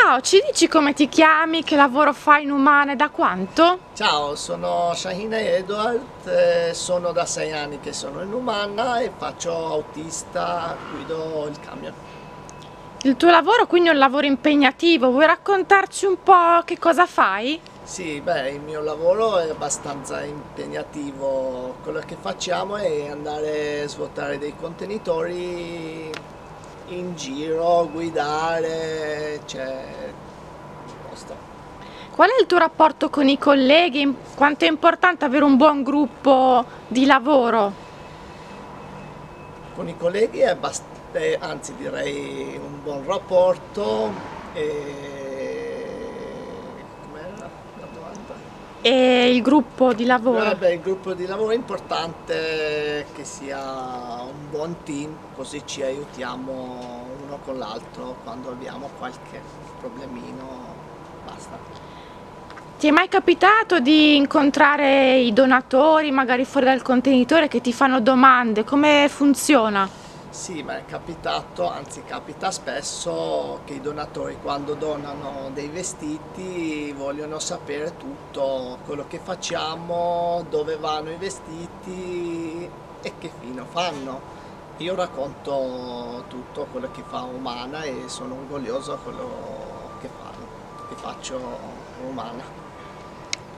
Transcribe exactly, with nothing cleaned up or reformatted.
Ciao, ci dici come ti chiami, che lavoro fai in Umana e da quanto? Ciao, sono Shahina Edward, eh, sono da sei anni che sono in Umana e faccio autista, guido il camion. Il tuo lavoro quindi è un lavoro impegnativo, vuoi raccontarci un po' che cosa fai? Sì, beh, il mio lavoro è abbastanza impegnativo. Quello che facciamo è andare a svuotare dei contenitori in giro, guidare, cioè, posto. Qual è il tuo rapporto con i colleghi? Quanto è importante avere un buon gruppo di lavoro? Con i colleghi è abbastanza, anzi direi un buon rapporto e... com'era la domanda? E il gruppo di lavoro? Eh beh, il gruppo di lavoro è importante che sia un buon team, così ci aiutiamo uno con l'altro quando abbiamo qualche problemino, basta. Ti è mai capitato di incontrare i donatori, magari fuori dal contenitore, che ti fanno domande? Come funziona? Sì, ma è capitato, anzi capita spesso che i donatori quando donano dei vestiti vogliono sapere tutto quello che facciamo, dove vanno i vestiti e che fine fanno. Io racconto tutto quello che fa Umana e sono orgoglioso di quello che fanno, che faccio Umana.